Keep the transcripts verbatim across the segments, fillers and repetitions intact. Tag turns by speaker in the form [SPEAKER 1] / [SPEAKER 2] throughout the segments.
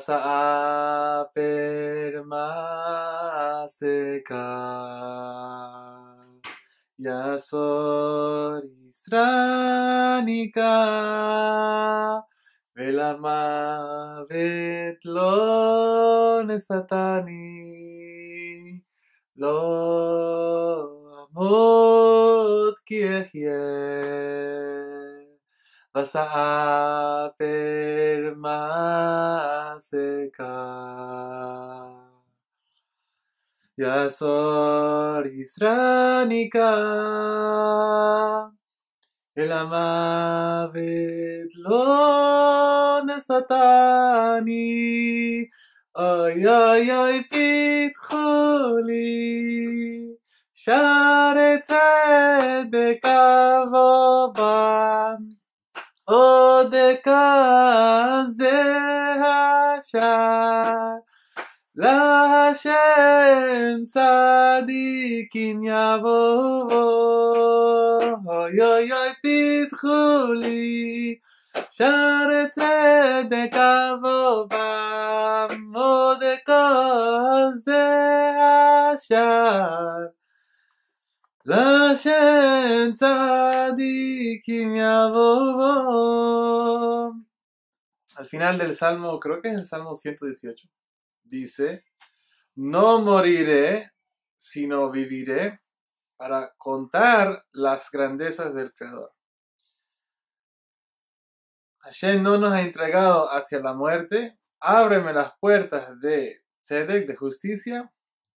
[SPEAKER 1] Vasa'a permaseka Yasor Isranika Velamavet lo nesatani Lo amot ki ehyeh Vasa'a permaseka Yasor Isranika Elamavet lo nesatani Oy oy oy pitchuli Share tzedek avobam Odeka zehashar LaHashem tzadikim yavovo Oy oy oy pitchuli Share tzedek avobam Odeka zehashar LaHashem tzadikim yavovo. Al final del Salmo, creo que es el Salmo ciento dieciocho, dice, no moriré, sino viviré para contar las grandezas del Creador. Hashem no nos ha entregado hacia la muerte, ábreme las puertas de Tzedek, de justicia,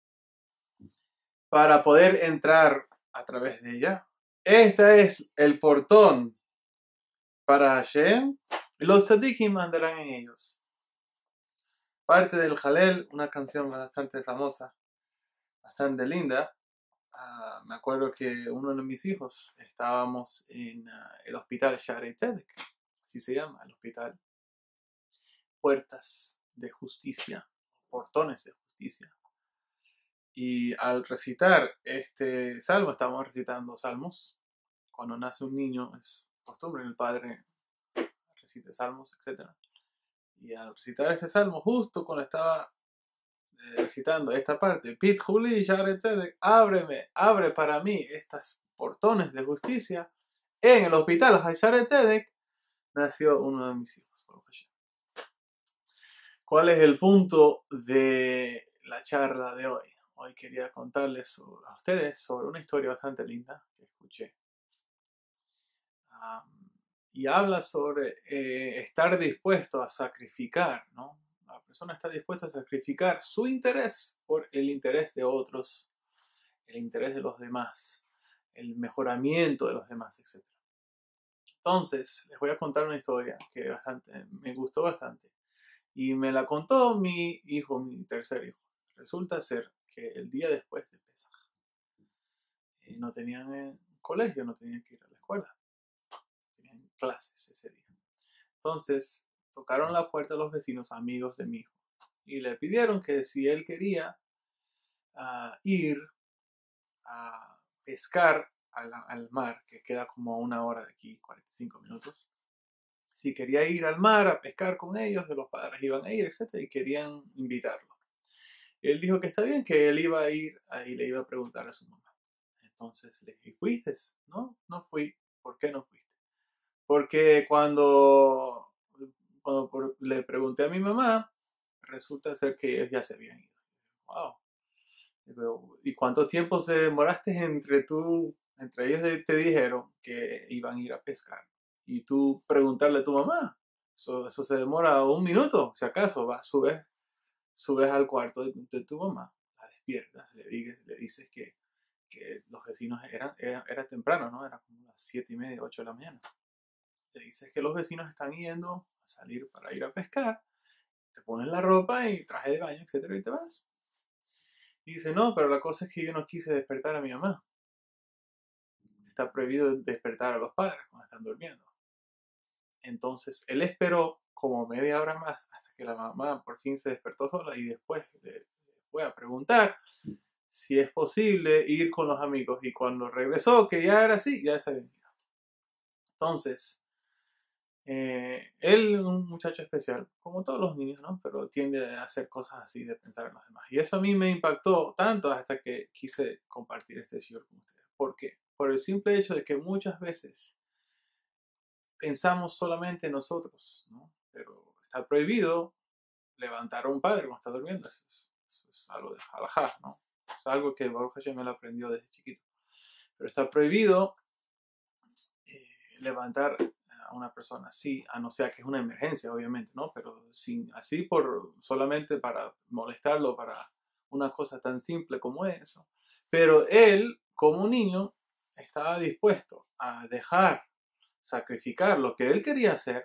[SPEAKER 1] para poder entrar a través de ella. Este es el portón para Hashem, y los tzadikim andarán en ellos. Parte del Halel, una canción bastante famosa, bastante linda. Uh, me acuerdo que uno de mis hijos estábamos en uh, el hospital Shaarei Tzedek, así se llama, el hospital. Puertas de justicia, portones de justicia. Y al recitar este salmo, estamos recitando salmos. Cuando nace un niño es costumbre, el padre recite salmos, etcétera. Y al recitar este salmo, justo cuando estaba eh, recitando esta parte, Pit Juli, Shaarei Tzedek, ábreme, abre para mí estos portones de justicia, en el hospital Shaarei Tzedek, nació uno de mis hijos. ¿Cuál es el punto de la charla de hoy? Hoy quería contarles sobre, a ustedes sobre una historia bastante linda que escuché. Um, y habla sobre eh, estar dispuesto a sacrificar, ¿no? La persona está dispuesta a sacrificar su interés por el interés de otros, el interés de los demás, el mejoramiento de los demás, etcétera. Entonces, les voy a contar una historia que bastante, me gustó bastante. Y me la contó mi hijo, mi tercer hijo. Resulta ser que el día después de Pesaj, eh, no tenían eh, colegio, no tenían que ir a la escuela. Tenían clases ese día. Entonces, tocaron la puerta a los vecinos, amigos de mi hijo. Y le pidieron que si él quería uh, ir a pescar al, al mar, que queda como a una hora de aquí, cuarenta y cinco minutos. Si quería ir al mar a pescar con ellos, de los padres iban a ir, etcétera, y querían invitarlo. Él dijo que está bien, que él iba a ir y le iba a preguntar a su mamá. Entonces le dije, ¿fuiste? No, no fui. ¿Por qué no fuiste? Porque cuando, cuando por, le pregunté a mi mamá, resulta ser que ellos ya se habían ido. Wow. ¿Y cuánto tiempo se demoraste entre tú, entre ellos te dijeron que iban a ir a pescar? Y tú preguntarle a tu mamá. Eso, eso se demora un minuto, si acaso, vas, subes, subes al cuarto de, de tu mamá, la despiertas, le, dices, le dices que, que los vecinos eran, era, era temprano, ¿no? Era como las siete y media, ocho de la mañana. Le dices que los vecinos están yendo a salir para ir a pescar, te pones la ropa y traje de baño, etcétera, y te vas. Y dice, no, pero la cosa es que yo no quise despertar a mi mamá. Está prohibido despertar a los padres cuando están durmiendo. Entonces, él esperó como media hora más hasta que la mamá por fin se despertó sola y después le fue a preguntar si es posible ir con los amigos. Y cuando regresó, que ya era así, ya se había ido. Entonces, Eh, él es un muchacho especial, como todos los niños, ¿no? Pero tiende a hacer cosas así, de pensar en los demás. Y eso a mí me impactó tanto hasta que quise compartir este shiur con ustedes. ¿Por qué? Por el simple hecho de que muchas veces pensamos solamente en nosotros, ¿no? Pero está prohibido levantar a un padre cuando está durmiendo. Eso es, eso es algo de halajá, ¿no? Es algo que Baruch Hashem me lo aprendió desde chiquito. Pero está prohibido eh, levantar a una persona así, a no ser que es una emergencia, obviamente, ¿no? Pero sin, así por solamente para molestarlo, para una cosa tan simple como eso. Pero él, como niño, estaba dispuesto a dejar, sacrificar lo que él quería hacer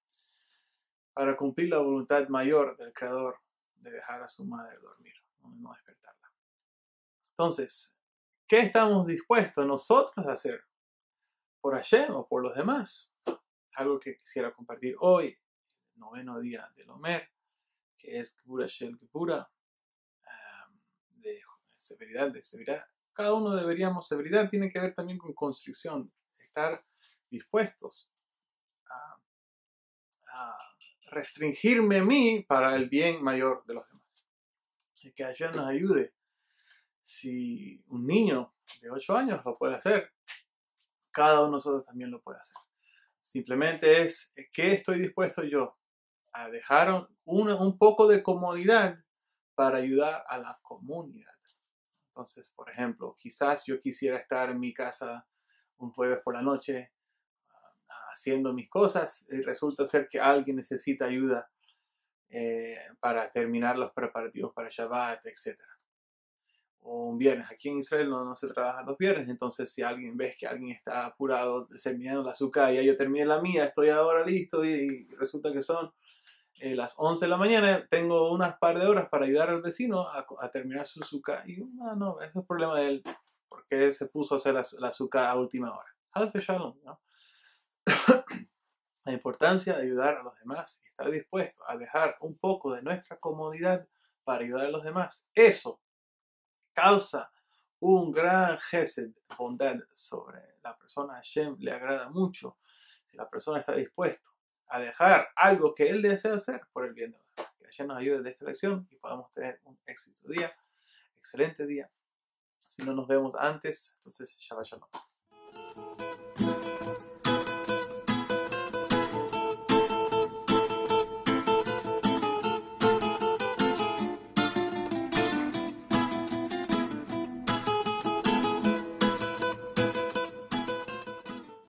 [SPEAKER 1] para cumplir la voluntad mayor del Creador de dejar a su madre dormir, no, no despertarla. Entonces, ¿qué estamos dispuestos nosotros a hacer por Hashem o por los demás? Algo que quisiera compartir hoy, el noveno día del Omer, que es Gvura Shel Gvura, um, de severidad, de severidad. Cada uno deberíamos, severidad tiene que ver también con constricción, estar dispuestos a, a restringirme a mí para el bien mayor de los demás. Y que Hashem nos ayude. Si un niño de ocho años lo puede hacer, cada uno de nosotros también lo puede hacer. Simplemente es, ¿qué estoy dispuesto yo a dejar una, un poco de comodidad para ayudar a la comunidad? Entonces, por ejemplo, quizás yo quisiera estar en mi casa un jueves por la noche uh, haciendo mis cosas y resulta ser que alguien necesita ayuda eh, para terminar los preparativos para Shabbat, etcétera. O un viernes. Aquí en Israel no, no se trabaja los viernes, entonces si alguien ves que alguien está apurado terminando la azúcar, ya yo terminé la mía, estoy ahora listo y, y resulta que son eh, las once de la mañana, tengo unas par de horas para ayudar al vecino a, a terminar su azúcar y no, no, ese es el problema de él, porque él se puso a hacer la, la azúcar a última hora. Hazle shalom, ¿no? La importancia de ayudar a los demás y estar dispuesto a dejar un poco de nuestra comodidad para ayudar a los demás, eso causa un gran gesed, bondad sobre la persona. Hashem le agrada mucho si la persona está dispuesta a dejar algo que él desea hacer por el bien de los demás. Que Hashem nos ayude de esta lección y podamos tener un éxito día, excelente día. Si no nos vemos antes, entonces Shabbat Shalom.